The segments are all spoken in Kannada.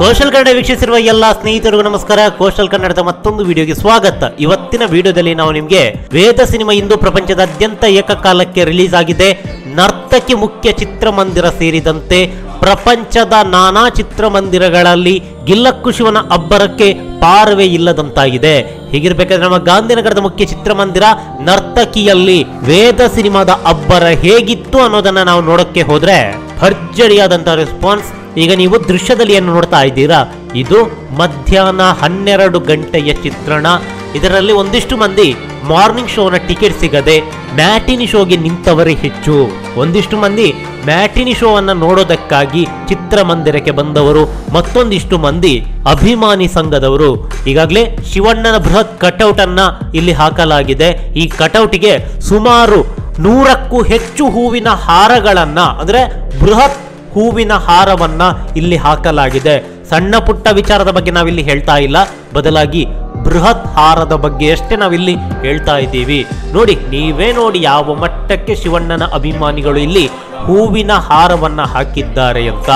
ಕೋಸ್ಟಲ್ ಕನ್ನಡ ವೀಕ್ಷಿಸಿರುವ ಎಲ್ಲ ಸ್ನೇಹಿತರಿಗೂ ನಮಸ್ಕಾರ. ಕೋಸ್ಟಲ್ ಕನ್ನಡದ ಮತ್ತೊಂದು ವಿಡಿಯೋಗೆ ಸ್ವಾಗತ. ಇವತ್ತಿನ ವಿಡಿಯೋದಲ್ಲಿ ನಾವು ನಿಮಗೆ ವೇದ ಸಿನಿಮಾ ಇಂದು ಪ್ರಪಂಚದಾದ್ಯಂತ ಏಕಕಾಲಕ್ಕೆ ರಿಲೀಸ್ ಆಗಿದೆ. ನರ್ತಕಿ ಮುಖ್ಯ ಚಿತ್ರಮಂದಿರ ಸೇರಿದಂತೆ ಪ್ರಪಂಚದ ನಾನಾ ಚಿತ್ರಮಂದಿರಗಳಲ್ಲಿ ಗಿಲ್ಲಕ್ಕು ಶಿವನ ಅಬ್ಬರಕ್ಕೆ ಪಾರವೇ ಇಲ್ಲದಂತಾಗಿದೆ. ಹೀಗಿರ್ಬೇಕಾದ್ರೆ ನಮ್ಮ ಗಾಂಧಿನಗರದ ಮುಖ್ಯ ಚಿತ್ರಮಂದಿರ ನರ್ತಕಿಯಲ್ಲಿ ವೇದ ಸಿನಿಮಾದ ಅಬ್ಬರ ಹೇಗಿತ್ತು ಅನ್ನೋದನ್ನ ನಾವು ನೋಡಕ್ಕೆ ಹೋದ್ರೆ ಭರ್ಜರಿಯಾದಂತಹ ರೆಸ್ಪಾನ್ಸ್. ಈಗ ನೀವು ದೃಶ್ಯದಲ್ಲಿ ಏನು ನೋಡ್ತಾ ಇದ್ದೀರಾ, ಇದು ಮಧ್ಯಾಹ್ನ 12 ಗಂಟೆಯ ಚಿತ್ರಣ. ಇದರಲ್ಲಿ ಒಂದಿಷ್ಟು ಮಂದಿ ಮಾರ್ನಿಂಗ್ ಶೋನ ಟಿಕೆಟ್ ಸಿಗದೆ ಮ್ಯಾಟಿನಿ ಶೋಗೆ ನಿಂತವರೇ ಹೆಚ್ಚು. ಒಂದಿಷ್ಟು ಮಂದಿ ಮ್ಯಾಟಿನಿ ಶೋ ಅನ್ನ ನೋಡೋದಕ್ಕಾಗಿ ಚಿತ್ರಮಂದಿರಕ್ಕೆ ಬಂದವರು, ಮತ್ತೊಂದಿಷ್ಟು ಮಂದಿ ಅಭಿಮಾನಿ ಸಂಘದವರು. ಈಗಾಗಲೇ ಶಿವಣ್ಣನ ಬೃಹತ್ ಕಟೌಟ್ ಅನ್ನ ಇಲ್ಲಿ ಹಾಕಲಾಗಿದೆ. ಈ ಕಟೌಟಿಗೆ ಸುಮಾರು 100ಕ್ಕೂ ಹೆಚ್ಚು ಹೂವಿನ ಹಾರಗಳನ್ನ, ಅಂದ್ರೆ ಬೃಹತ್ ಹೂವಿನ ಹಾರವನ್ನ ಇಲ್ಲಿ ಹಾಕಲಾಗಿದೆ. ಸಣ್ಣ ಪುಟ್ಟ ವಿಚಾರದ ಬಗ್ಗೆ ನಾವಿಲ್ಲಿ ಹೇಳ್ತಾ ಇಲ್ಲ, ಬದಲಾಗಿ ಬೃಹತ್ ಹಾರದ ಬಗ್ಗೆ ಅಷ್ಟೇ ನಾವಿಲ್ಲಿ ಹೇಳ್ತಾ ಇದ್ದೀವಿ. ನೋಡಿ, ನೀವೇ ನೋಡಿ ಯಾವ ಮಟ್ಟಕ್ಕೆ ಶಿವಣ್ಣನ ಅಭಿಮಾನಿಗಳು ಇಲ್ಲಿ ಹೂವಿನ ಹಾರವನ್ನ ಹಾಕಿದ್ದಾರೆ ಅಂತ.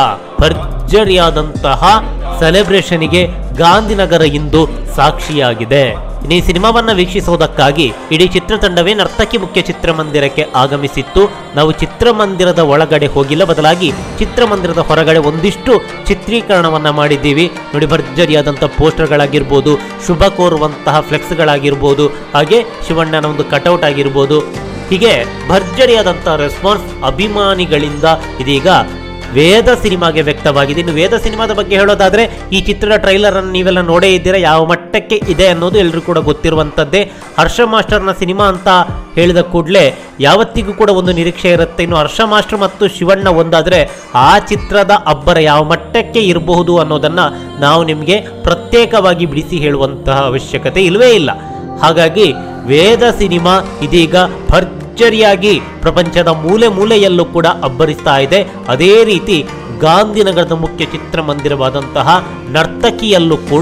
ಭರ್ಜರಿಯಾದಂತಹ ಸೆಲೆಬ್ರೇಷನ್ಗೆ ಗಾಂಧಿನಗರ ಇಂದು ಸಾಕ್ಷಿಯಾಗಿದೆ. ಈ ಸಿನಿಮಾವನ್ನ ವೀಕ್ಷಿಸುವುದಕ್ಕಾಗಿ ಇಡೀ ಚಿತ್ರತಂಡವೇ ನರ್ತಕಿ ಮುಖ್ಯ ಚಿತ್ರಮಂದಿರಕ್ಕೆ ಆಗಮಿಸಿತ್ತು. ನಾವು ಚಿತ್ರಮಂದಿರದ ಒಳಗಡೆ ಹೋಗಿಲ್ಲ, ಬದಲಾಗಿ ಚಿತ್ರಮಂದಿರದ ಹೊರಗಡೆ ಒಂದಿಷ್ಟು ಚಿತ್ರೀಕರಣವನ್ನ ಮಾಡಿದ್ದೀವಿ. ನೋಡಿ, ಭರ್ಜರಿಯಾದಂಥ ಪೋಸ್ಟರ್ಗಳಾಗಿರ್ಬೋದು, ಶುಭ ಕೋರುವಂತಹ ಫ್ಲೆಕ್ಸ್ಗಳಾಗಿರ್ಬೋದು, ಹಾಗೆ ಶಿವಣ್ಣನ ಒಂದು ಕಟೌಟ್ ಆಗಿರ್ಬೋದು, ಹೀಗೆ ಭರ್ಜರಿಯಾದಂತಹ ರೆಸ್ಪಾನ್ಸ್ ಅಭಿಮಾನಿಗಳಿಂದ ಇದೀಗ ವೇದ ಸಿನಿಮಾಗೆ ವ್ಯಕ್ತವಾಗಿದೆ. ಇನ್ನು ವೇದ ಸಿನಿಮಾದ ಬಗ್ಗೆ ಹೇಳೋದಾದ್ರೆ, ಈ ಚಿತ್ರದ ಟ್ರೈಲರ್ ಅನ್ನು ನೀವೆಲ್ಲ ನೋಡೇ ಇದ್ದೀರಾ. ಯಾವ ಮಟ್ಟಕ್ಕೆ ಇದೆ ಅನ್ನೋದು ಎಲ್ಲರೂ ಕೂಡ ಗೊತ್ತಿರುವಂಥದ್ದೇ. ಹರ್ಷ ಮಾಸ್ಟರ್ನ ಸಿನಿಮಾ ಅಂತ ಹೇಳಿದ ಕೂಡಲೇ ಯಾವತ್ತಿಗೂ ಕೂಡ ಒಂದು ನಿರೀಕ್ಷೆ ಇರುತ್ತೆ. ಇನ್ನು ಹರ್ಷ ಮಾಸ್ಟರ್ ಮತ್ತು ಶಿವಣ್ಣ ಒಂದಾದ್ರೆ ಆ ಚಿತ್ರದ ಅಬ್ಬರ ಯಾವ ಮಟ್ಟಕ್ಕೆ ಇರಬಹುದು ಅನ್ನೋದನ್ನ ನಾವು ನಿಮಗೆ ಪ್ರತ್ಯೇಕವಾಗಿ ಬಿಡಿಸಿ ಹೇಳುವಂತಹ ಅವಶ್ಯಕತೆ ಇಲ್ಲವೇ ಇಲ್ಲ. ಹಾಗಾಗಿ ವೇದ ಸಿನಿಮಾ ಇದೀಗ ಭರ್ಜರಿಯಾಗಿ ಪ್ರಪಂಚದ ಮೂಲೆ ಮೂಲೆಯಲ್ಲೂ ಕೂಡ ಅಬ್ಬರಿಸ್ತಾ ಇದೆ. ಅದೇ ರೀತಿ ಗಾಂಧಿನಗರದ ಮುಖ್ಯ ಚಿತ್ರಮಂದಿರವಾದಂತಹ ನರ್ತಕಿಯಲ್ಲೂ ಕೂಡ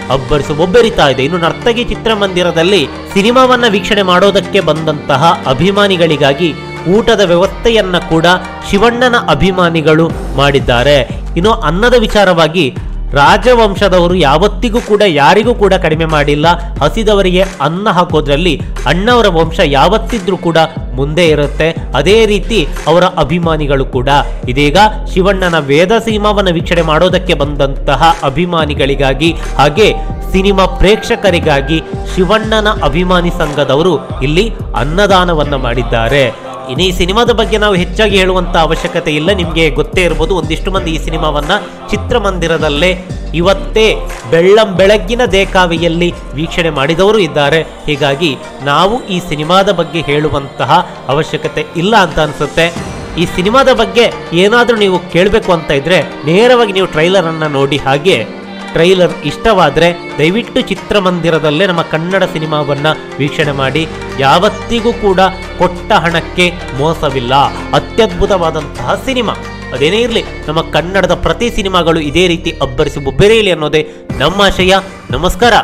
ಒಬ್ಬರಿತಾ ಇದೆ. ಇನ್ನು ನರ್ತಕಿ ಚಿತ್ರಮಂದಿರದಲ್ಲಿ ಸಿನಿಮಾವನ್ನ ವೀಕ್ಷಣೆ ಮಾಡೋದಕ್ಕೆ ಬಂದಂತಹ ಅಭಿಮಾನಿಗಳಿಗಾಗಿ ಊಟದ ವ್ಯವಸ್ಥೆಯನ್ನ ಕೂಡ ಶಿವಣ್ಣನ ಅಭಿಮಾನಿಗಳು ಮಾಡಿದ್ದಾರೆ. ಇನ್ನು ಅನ್ನದ ವಿಚಾರವಾಗಿ ರಾಜವಂಶದವರು ಯಾವತ್ತಿಗೂ ಕೂಡ ಯಾರಿಗೂ ಕೂಡ ಕಡಿಮೆ ಮಾಡಿಲ್ಲ. ಹಸಿದವರಿಗೆ ಅನ್ನ ಹಾಕೋದ್ರಲ್ಲಿ ಅಣ್ಣವರ ವಂಶ ಯಾವತ್ತಿದ್ರೂ ಕೂಡ ಮುಂದೆ ಇರುತ್ತೆ. ಅದೇ ರೀತಿ ಅವರ ಅಭಿಮಾನಿಗಳು ಕೂಡ ಇದೀಗ ಶಿವಣ್ಣನ ವೇದ ಸಿನಿಮಾವನ್ನು ವೀಕ್ಷಣೆ ಮಾಡೋದಕ್ಕೆ ಬಂದಂತಹ ಅಭಿಮಾನಿಗಳಿಗಾಗಿ ಹಾಗೆ ಸಿನಿಮಾ ಪ್ರೇಕ್ಷಕರಿಗಾಗಿ ಶಿವಣ್ಣನ ಅಭಿಮಾನಿ ಸಂಘದವರು ಇಲ್ಲಿ ಅನ್ನದಾನವನ್ನ ಮಾಡಿದ್ದಾರೆ. ಇನ್ನು ಈ ಸಿನಿಮಾದ ಬಗ್ಗೆ ನಾವು ಹೆಚ್ಚಾಗಿ ಹೇಳುವಂತ ಅವಶ್ಯಕತೆ ಇಲ್ಲ, ನಿಮಗೆ ಗೊತ್ತೇ ಇರಬಹುದು. ಒಂದಿಷ್ಟು ಮಂದಿ ಈ ಸಿನಿಮಾವನ್ನ ಚಿತ್ರಮಂದಿರದಲ್ಲೇ ಇವತ್ತೇ ಬೆಳಗ್ಗಿನ ದೇಕಾವಿಯಲ್ಲಿ ವೀಕ್ಷಣೆ ಮಾಡಿದವರು ಇದ್ದಾರೆ. ಹೀಗಾಗಿ ನಾವು ಈ ಸಿನಿಮಾದ ಬಗ್ಗೆ ಹೇಳುವಂತಹ ಅವಶ್ಯಕತೆ ಇಲ್ಲ ಅಂತ ಅನ್ಸುತ್ತೆ. ಈ ಸಿನಿಮಾದ ಬಗ್ಗೆ ಏನಾದರೂ ನೀವು ಕೇಳಬೇಕು ಅಂತ ಇದ್ರೆ ನೇರವಾಗಿ ನೀವು ಟ್ರೈಲರ್ ಅನ್ನ ನೋಡಿ, ಹಾಗೆ ಟ್ರೈಲರ್ ಇಷ್ಟವಾದರೆ ದಯವಿಟ್ಟು ಚಿತ್ರಮಂದಿರದಲ್ಲೇ ನಮ್ಮ ಕನ್ನಡ ಸಿನಿಮಾವನ್ನ ವೀಕ್ಷಣೆ ಮಾಡಿ. ಯಾವತ್ತಿಗೂ ಕೂಡ ಕೊಟ್ಟ ಹಣಕ್ಕೆ ಮೋಸವಿಲ್ಲ. ಅತ್ಯದ್ಭುತವಾದಂತಹ ಸಿನಿಮಾ. ಅದೇನೇ ಇರಲಿ, ನಮ್ಮ ಕನ್ನಡದ ಪ್ರತಿ ಸಿನಿಮಾಗಳು ಇದೇ ರೀತಿ ಅಬ್ಬರಿಸಿ ಬೊಬ್ಬೆರೆಯಲಿ ಅನ್ನೋದೇ ನಮ್ಮ ಆಶಯ. ನಮಸ್ಕಾರ.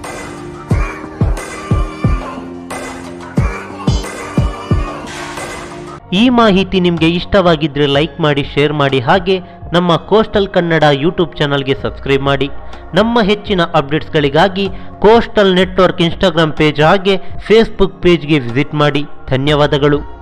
ಈ ಮಾಹಿತಿ ನಿಮಗೆ ಇಷ್ಟವಾಗಿದ್ರೆ ಲೈಕ್ ಮಾಡಿ, ಶೇರ್ ಮಾಡಿ, ಹಾಗೆ ನಮ್ಮ ಕೋಸ್ಟಲ್ ಕನ್ನಡ ಯೂಟ್ಯೂಬ್ ಚಾನಲ್ಗೆ ಸಬ್ಸ್ಕ್ರೈಬ್ ಮಾಡಿ. ನಮ್ಮ ಹೆಚ್ಚಿನ ಅಪ್ಡೇಟ್ಸ್ಗಳಿಗಾಗಿ ಕೋಸ್ಟಲ್ ನೆಟ್ವರ್ಕ್ ಇನ್ಸ್ಟಾಗ್ರಾಮ್ ಪೇಜ್ ಹಾಗೆ ಫೇಸ್ಬುಕ್ ಪೇಜ್ಗೆ ವಿಸಿಟ್ ಮಾಡಿ. ಧನ್ಯವಾದಗಳು.